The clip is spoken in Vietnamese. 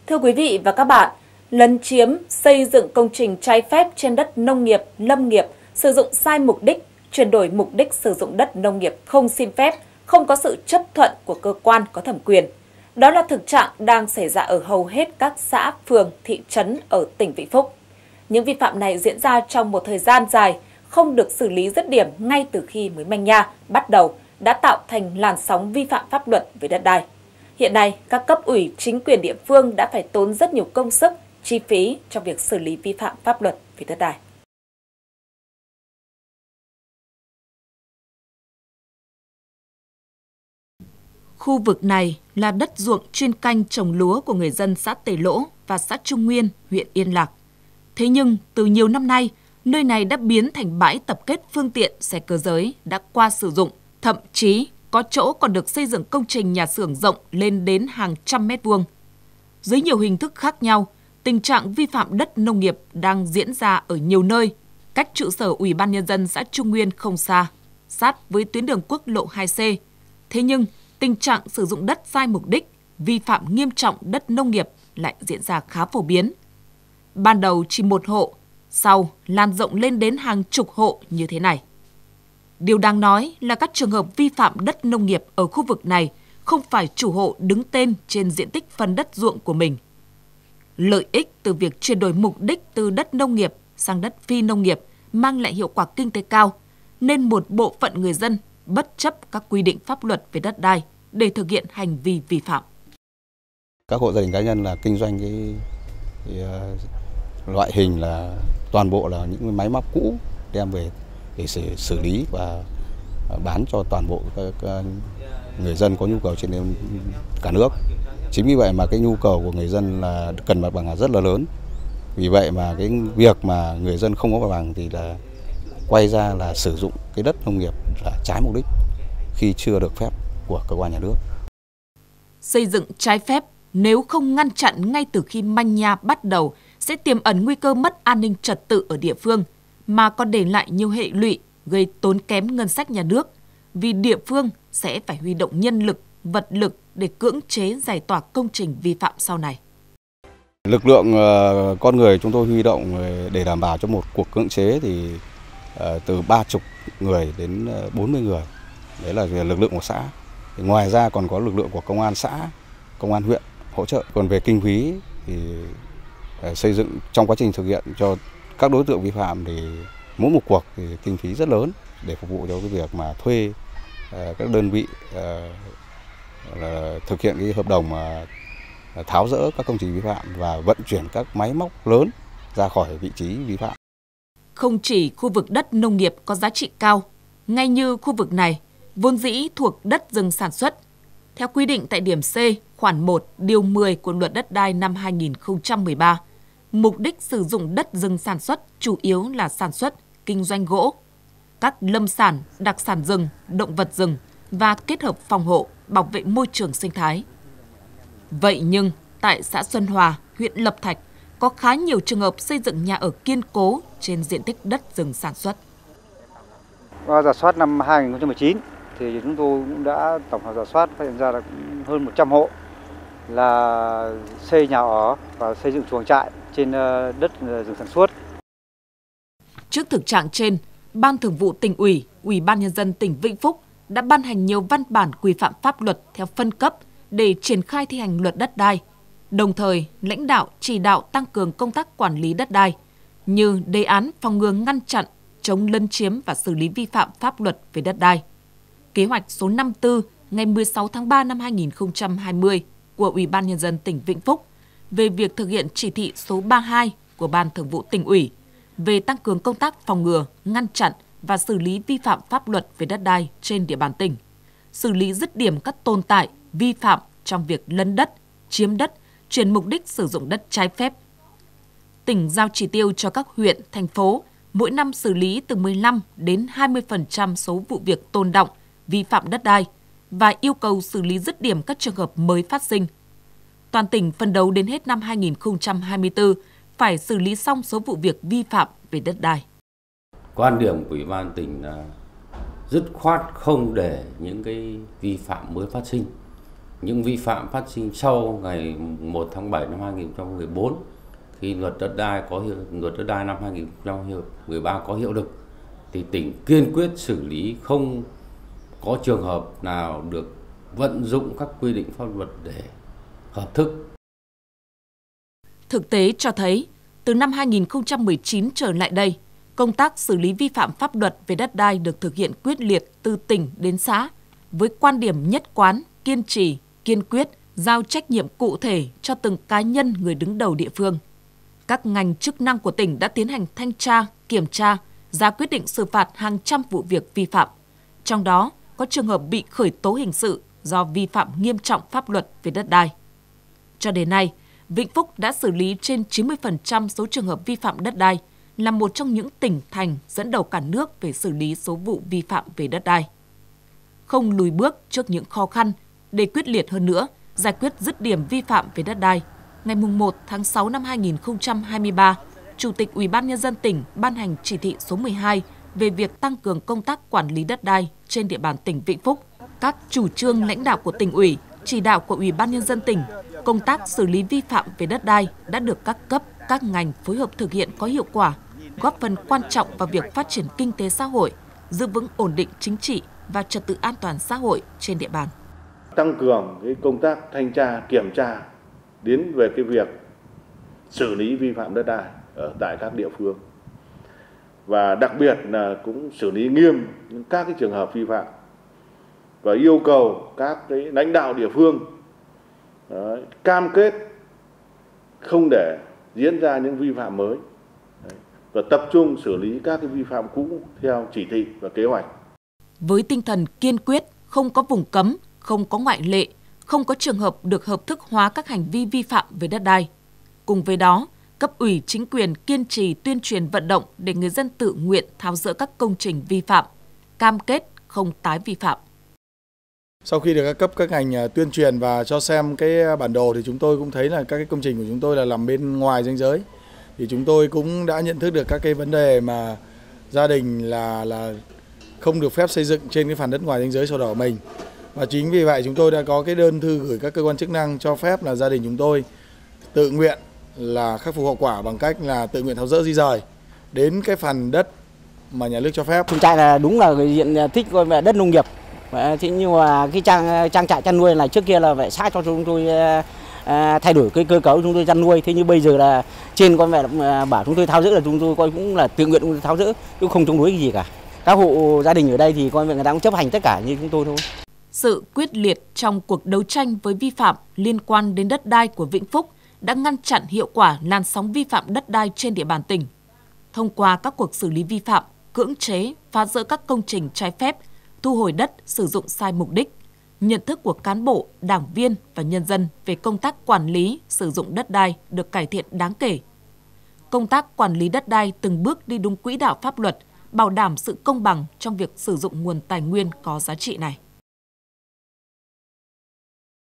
Thưa quý vị và các bạn, lấn chiếm, xây dựng công trình trái phép trên đất nông nghiệp, lâm nghiệp, sử dụng sai mục đích, chuyển đổi mục đích sử dụng đất nông nghiệp không xin phép, không có sự chấp thuận của cơ quan có thẩm quyền. Đó là thực trạng đang xảy ra ở hầu hết các xã, phường, thị trấn ở tỉnh Vĩnh Phúc. Những vi phạm này diễn ra trong một thời gian dài, không được xử lý dứt điểm ngay từ khi mới manh nha bắt đầu đã tạo thành làn sóng vi phạm pháp luật về đất đai. Hiện nay, các cấp ủy, chính quyền địa phương đã phải tốn rất nhiều công sức, chi phí trong việc xử lý vi phạm pháp luật về đất đai. Khu vực này là đất ruộng chuyên canh trồng lúa của người dân xã Tề Lỗ và xã Trung Nguyên, huyện Yên Lạc. Thế nhưng, từ nhiều năm nay, nơi này đã biến thành bãi tập kết phương tiện xe cơ giới đã qua sử dụng, thậm chí có chỗ còn được xây dựng công trình nhà xưởng rộng lên đến hàng trăm mét vuông. Dưới nhiều hình thức khác nhau, tình trạng vi phạm đất nông nghiệp đang diễn ra ở nhiều nơi, cách trụ sở Ủy ban Nhân dân xã Trung Nguyên không xa, sát với tuyến đường quốc lộ 2C. Thế nhưng, tình trạng sử dụng đất sai mục đích, vi phạm nghiêm trọng đất nông nghiệp lại diễn ra khá phổ biến. Ban đầu chỉ một hộ, sau lan rộng lên đến hàng chục hộ như thế này. Điều đáng nói là các trường hợp vi phạm đất nông nghiệp ở khu vực này không phải chủ hộ đứng tên trên diện tích phần đất ruộng của mình. Lợi ích từ việc chuyển đổi mục đích từ đất nông nghiệp sang đất phi nông nghiệp mang lại hiệu quả kinh tế cao, nên một bộ phận người dân bất chấp các quy định pháp luật về đất đai để thực hiện hành vi vi phạm. Các hộ gia đình cá nhân là kinh doanh cái loại hình là toàn bộ là những máy móc cũ đem về để xử lý và bán cho toàn bộ các người dân có nhu cầu trên cả nước. Chính vì vậy mà cái nhu cầu của người dân là cần mặt bằng là rất là lớn. Vì vậy mà cái việc mà người dân không có mặt bằng thì là quay ra là sử dụng cái đất nông nghiệp là trái mục đích khi chưa được phép của cơ quan nhà nước. Xây dựng trái phép nếu không ngăn chặn ngay từ khi manh nha bắt đầu sẽ tiềm ẩn nguy cơ mất an ninh trật tự ở địa phương, mà còn để lại nhiều hệ lụy gây tốn kém ngân sách nhà nước, vì địa phương sẽ phải huy động nhân lực, vật lực để cưỡng chế giải tỏa công trình vi phạm sau này. Lực lượng con người chúng tôi huy động để đảm bảo cho một cuộc cưỡng chế thì từ 30 người đến 40 người. Đấy là lực lượng của xã. Ngoài ra còn có lực lượng của công an xã, công an huyện hỗ trợ. Còn về kinh phí thì xây dựng trong quá trình thực hiện cho các đối tượng vi phạm thì mỗi một cuộc thì kinh phí rất lớn để phục vụ cho cái việc mà thuê các đơn vị thực hiện cái hợp đồng mà tháo dỡ các công trình vi phạm và vận chuyển các máy móc lớn ra khỏi vị trí vi phạm. Không chỉ khu vực đất nông nghiệp có giá trị cao, ngay như khu vực này vốn dĩ thuộc đất rừng sản xuất. Theo quy định tại điểm C, khoản 1, điều 10 của Luật Đất đai năm 2013, mục đích sử dụng đất rừng sản xuất chủ yếu là sản xuất, kinh doanh gỗ, các lâm sản, đặc sản rừng, động vật rừng và kết hợp phòng hộ, bảo vệ môi trường sinh thái. Vậy nhưng, tại xã Xuân Hòa, huyện Lập Thạch, có khá nhiều trường hợp xây dựng nhà ở kiên cố trên diện tích đất rừng sản xuất. Qua rà soát năm 2019 thì chúng tôi cũng đã tổng hợp rà soát phát hiện ra là hơn 100 hộ là xây nhà ở và xây dựng chuồng trại trên đất rừng sản xuất. Trước thực trạng trên, Ban Thường vụ Tỉnh ủy, Ủy ban Nhân dân tỉnh Vĩnh Phúc đã ban hành nhiều văn bản quy phạm pháp luật theo phân cấp để triển khai thi hành luật đất đai, đồng thời lãnh đạo chỉ đạo tăng cường công tác quản lý đất đai như đề án phòng ngừa ngăn chặn, chống lấn chiếm và xử lý vi phạm pháp luật về đất đai. Kế hoạch số 54 ngày 16 tháng 3 năm 2020 của Ủy ban Nhân dân tỉnh Vĩnh Phúc về việc thực hiện chỉ thị số 32 của Ban Thường vụ Tỉnh ủy về tăng cường công tác phòng ngừa, ngăn chặn và xử lý vi phạm pháp luật về đất đai trên địa bàn tỉnh, xử lý dứt điểm các tồn tại, vi phạm trong việc lấn đất, chiếm đất, chuyển mục đích sử dụng đất trái phép. Tỉnh giao chỉ tiêu cho các huyện, thành phố mỗi năm xử lý từ 15 đến 20% số vụ việc tồn đọng, vi phạm đất đai và yêu cầu xử lý dứt điểm các trường hợp mới phát sinh. Toàn tỉnh phấn đấu đến hết năm 2024 phải xử lý xong số vụ việc vi phạm về đất đai. Quan điểm của Ủy ban tỉnh là dứt khoát không để những cái vi phạm mới phát sinh Những vi phạm phát sinh sau ngày 1 tháng 7 năm 2014 khi luật đất đai năm 2013 có hiệu lực thì tỉnh kiên quyết xử lý, không có trường hợp nào được vận dụng các quy định pháp luật để hợp thức. Thực tế cho thấy, từ năm 2019 trở lại đây, công tác xử lý vi phạm pháp luật về đất đai được thực hiện quyết liệt từ tỉnh đến xã, với quan điểm nhất quán, kiên trì, kiên quyết, giao trách nhiệm cụ thể cho từng cá nhân người đứng đầu địa phương. Các ngành chức năng của tỉnh đã tiến hành thanh tra, kiểm tra, ra quyết định xử phạt hàng trăm vụ việc vi phạm. Trong đó, có trường hợp bị khởi tố hình sự do vi phạm nghiêm trọng pháp luật về đất đai. Cho đến nay, Vĩnh Phúc đã xử lý trên 90% số trường hợp vi phạm đất đai, là một trong những tỉnh thành dẫn đầu cả nước về xử lý số vụ vi phạm về đất đai. Không lùi bước trước những khó khăn, để quyết liệt hơn nữa, giải quyết dứt điểm vi phạm về đất đai, ngày 1 tháng 6 năm 2023, Chủ tịch Ủy ban Nhân dân tỉnh ban hành chỉ thị số 12 về việc tăng cường công tác quản lý đất đai trên địa bàn tỉnh Vĩnh Phúc. Các chủ trương lãnh đạo của tỉnh ủy, chỉ đạo của Ủy ban Nhân dân tỉnh, công tác xử lý vi phạm về đất đai đã được các cấp, các ngành phối hợp thực hiện có hiệu quả, góp phần quan trọng vào việc phát triển kinh tế xã hội, giữ vững ổn định chính trị và trật tự an toàn xã hội trên địa bàn. Tăng cường cái công tác thanh tra, kiểm tra đến về cái việc xử lý vi phạm đất đai ở tại các địa phương. Và đặc biệt là cũng xử lý nghiêm các cái trường hợp vi phạm và yêu cầu các cái lãnh đạo địa phương cam kết không để diễn ra những vi phạm mới và tập trung xử lý các cái vi phạm cũ theo chỉ thị và kế hoạch. Với tinh thần kiên quyết, không có vùng cấm, không có ngoại lệ, không có trường hợp được hợp thức hóa các hành vi vi phạm về đất đai. Cùng với đó, cấp ủy chính quyền kiên trì tuyên truyền vận động để người dân tự nguyện tháo dỡ các công trình vi phạm, cam kết không tái vi phạm. Sau khi được các cấp các ngành tuyên truyền và cho xem cái bản đồ thì chúng tôi cũng thấy là các cái công trình của chúng tôi là nằm bên ngoài ranh giới. Thì chúng tôi cũng đã nhận thức được các cái vấn đề mà gia đình là không được phép xây dựng trên cái phần đất ngoài ranh giới sổ đỏ của mình. Và chính vì vậy chúng tôi đã có cái đơn thư gửi các cơ quan chức năng cho phép là gia đình chúng tôi tự nguyện là khắc phục hậu quả bằng cách là tự nguyện tháo dỡ di rời đến cái phần đất mà nhà nước cho phép. Chuồng trại là đúng là cái diện tích về đất nông nghiệp. Thế nhưng mà cái trang trại chăn nuôi này trước kia là phải xã cho chúng tôi thay đổi cái cơ cấu chúng tôi chăn nuôi. Thế nhưng bây giờ là trên con mẹ bảo chúng tôi tháo dỡ là chúng tôi coi cũng là tự nguyện tháo dỡ, chứ không chống đối cái gì cả. Các hộ gia đình ở đây thì coi người ta cũng chấp hành tất cả như chúng tôi thôi. Sự quyết liệt trong cuộc đấu tranh với vi phạm liên quan đến đất đai của Vĩnh Phúc đã ngăn chặn hiệu quả làn sóng vi phạm đất đai trên địa bàn tỉnh. Thông qua các cuộc xử lý vi phạm, cưỡng chế, phá rỡ các công trình trái phép, thu hồi đất sử dụng sai mục đích, nhận thức của cán bộ, đảng viên và nhân dân về công tác quản lý, sử dụng đất đai được cải thiện đáng kể. Công tác quản lý đất đai từng bước đi đúng quỹ đạo pháp luật, bảo đảm sự công bằng trong việc sử dụng nguồn tài nguyên có giá trị này.